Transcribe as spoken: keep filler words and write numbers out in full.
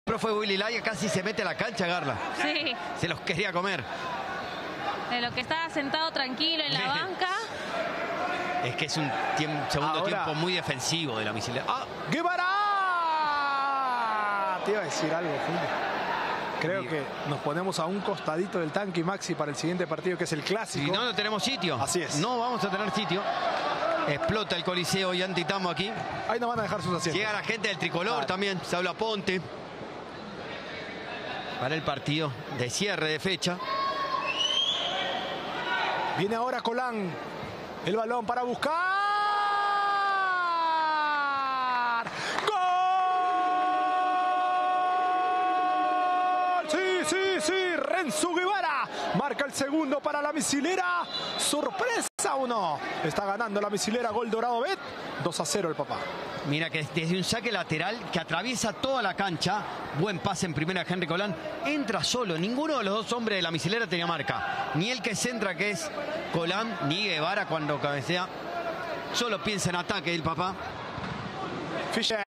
profe Willy Laya casi se mete a la cancha, Garla. Sí. Se los quería comer. De lo que estaba sentado tranquilo en la banca. Es que es un tiempo, segundo Ahora, tiempo muy defensivo de la Misilera. ¡Ah! ¡Guevara! Te iba a decir algo, Julio. Creo que nos ponemos a un costadito del tanque y Maxi para el siguiente partido, que es el clásico. Si no, no tenemos sitio. Así es. No vamos a tener sitio. Explota el Coliseo y Antitamo aquí. Ahí nos van a dejar sus asientos. Llega la gente del tricolor Claro. también. Se habla Ponte. Para el partido de cierre de fecha. Viene ahora Colán. El balón para buscar. ¡Gol! Sí, sí, sí. Renzo Guevara marca el segundo para la Misilera. Sorpresa o no. Está ganando la Misilera. Gol Dorado Bet. dos a cero el papá. Mira que desde un saque lateral que atraviesa toda la cancha. Buen pase en primera de Henry Colán. Entra solo. Ninguno de los dos hombres de la Misilera tenía marca. Ni el que centra, que es Colán, ni Guevara cuando cabecea. Solo piensa en ataque el papá. Fischer.